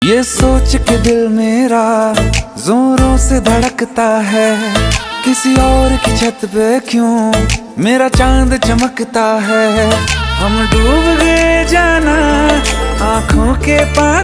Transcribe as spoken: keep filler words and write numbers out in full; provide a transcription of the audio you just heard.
ये सोच के दिल मेरा जोरों से धड़कता है, किसी और की छत पे क्यों मेरा चांद चमकता है। हम डूब गए जाना आँखों के पास।